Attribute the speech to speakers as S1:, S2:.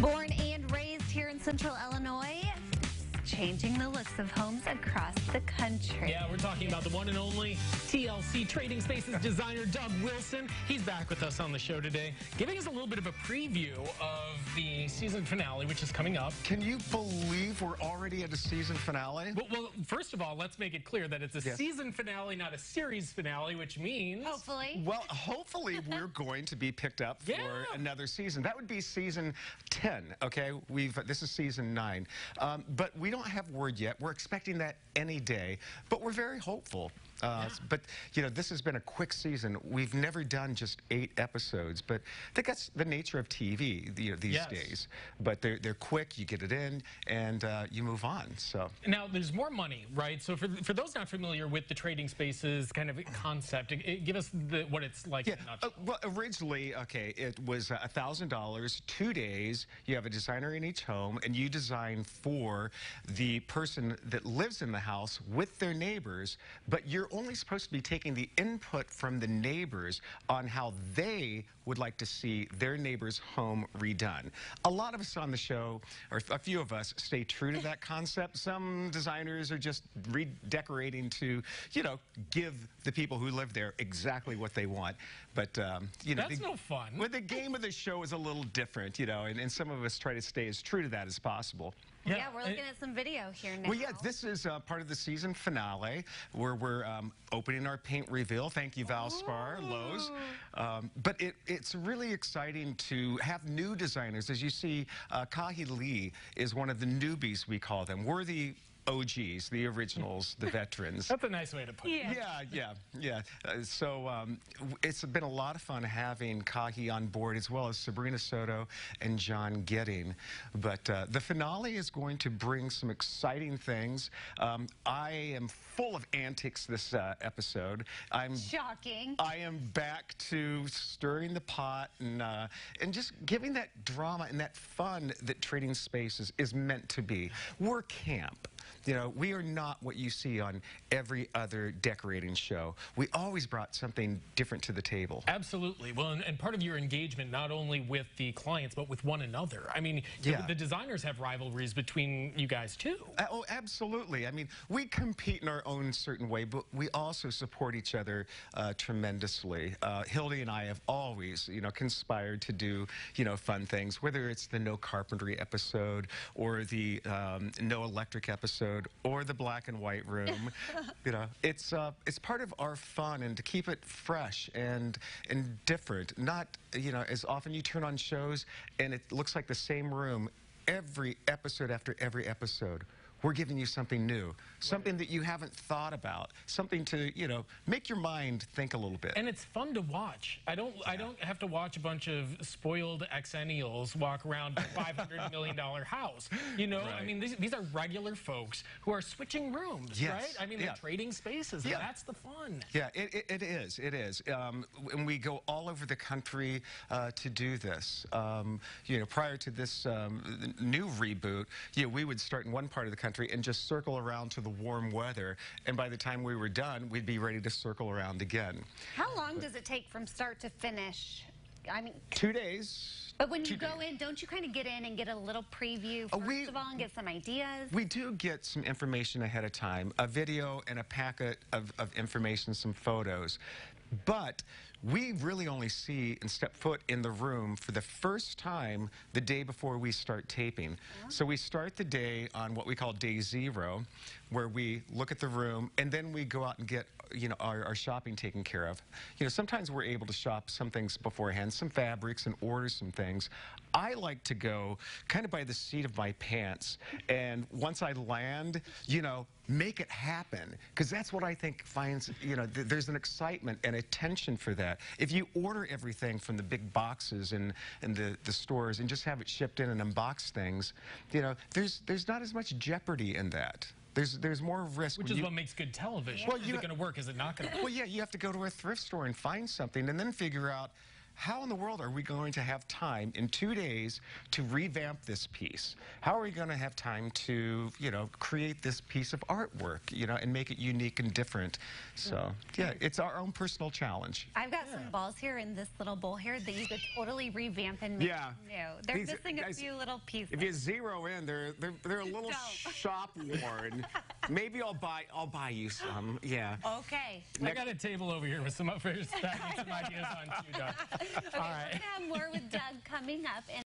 S1: Born and raised here in Central Illinois, changing the looks of homes across the country.
S2: Yeah, we're talking about the one and only TLC Trading Spaces designer, Doug Wilson. He's back with us on the show today, giving us a little bit of a preview of the season finale, which is coming up.
S3: Can you believe we're already at a season finale?
S2: Well, first of all, let's make it clear that it's a season finale, not a series finale, which means...
S1: Hopefully.
S3: Well, hopefully we're going to be picked up for another season. That would be season 10, okay? This is season 9. But we don't have word yet. We're expecting that any day, but we're very hopeful. But, you know, this has been a quick season. We've never done just 8 episodes, but I think that's the nature of TV these days. But they're quick, you get it in, and you move on. So
S2: now, there's more money, right? So for those not familiar with the Trading Spaces kind of concept, give us what it's like.
S3: Yeah, well, originally, okay, it was $1,000, 2 days. You have a designer in each home, and you design for the person that lives in the house with their neighbors, but you're only supposed to be taking the input from the neighbors on how they would like to see their neighbor's home redone. A lot of us on the show, or a few of us, stay true to that concept. Some designers are just redecorating to, you know, give the people who live there exactly what they want. But, you know,
S2: that's no fun.
S3: Well, the game of the show is a little different, you know, and some of us try to stay as true to that as possible.
S1: Yeah, we're looking at some video here now.
S3: Well, yeah, this is part of the season finale where we're opening our paint reveal. Thank you, Valspar, Lowe's. But it's really exciting to have new designers. As you see, Kahi Lee is one of the newbies, we call them. We're the OGs, the originals, the veterans.
S2: That's a nice way to put it.
S3: Yeah. So it's been a lot of fun having Kahi on board, as well as Sabrina Soto and John Gidding. But the finale is going to bring some exciting things. I am full of antics this episode.
S1: Shocking.
S3: I am back to stirring the pot and just giving that drama and that fun that Trading Spaces is meant to be. We're camp. You know, we are not what you see on every other decorating show. We always brought something different to the table.
S2: Absolutely. Well, and part of your engagement, not only with the clients, but with one another. I mean, the designers have rivalries between you guys, too.
S3: Oh, absolutely. I mean, we compete in our own certain way, but we also support each other tremendously. Hildy and I have always, you know, conspired to do, you know, fun things, whether it's the no carpentry episode or the no electric episode, or the black and white room. You know, it's part of our fun, and to keep it fresh and different. Not, you know, as often you turn on shows and it looks like the same room every episode after every episode. We're giving you something new, something that you haven't thought about, something to, you know, make your mind think a little bit.
S2: And it's fun to watch. I don't have to watch a bunch of spoiled exennials walk around a $500 million house. You know, I mean, these are regular folks who are switching rooms, right? I mean, they're trading spaces. Yeah. That's the fun.
S3: Yeah, it is. It is. And we go all over the country to do this. You know, prior to this new reboot, you know, we would start in one part of the country and just circle around to the warm weather, and by the time we were done, we'd be ready to circle around again.
S1: How long does it take from start to finish? I mean,
S3: 2 days.
S1: But when you go in, don't you kind of get in and get a little preview first of all and get some ideas? We
S3: do get some information ahead of time, a video and a packet of information, some photos. But we really only see and step foot in the room for the first time the day before we start taping. So we start the day on what we call day 0, where we look at the room, and then we go out and get, you know, our shopping taken care of. You know, sometimes we're able to shop some things beforehand, some fabrics, and order some things. I like to go kind of by the seat of my pants, and once I land, you know, make it happen, because that's what I think finds, you know, there's an excitement and a tension for that. If you order everything from the big boxes and the stores and just have it shipped in and unbox things, you know, there's not as much jeopardy in that. There's more risk.
S2: Which is what makes good television. Well, is it going to work? Is it not going to work?
S3: Well, yeah, you have to go to a thrift store and find something and then figure out how in the world are we going to have time in 2 days to revamp this piece? How are we going to have time to, you know, create this piece of artwork, you know, and make it unique and different? So, yeah, it's our own personal challenge.
S1: I've got some balls here in this little bowl here that you could totally revamp and make new. They're missing a few little pieces.
S4: If you zero in, they're a little shop worn. Maybe I'll buy you some. Yeah.
S1: Okay.
S2: I got a table over here with some ideas on too, Doug.
S1: Okay,
S2: All right.
S1: we're gonna have more with Doug coming up.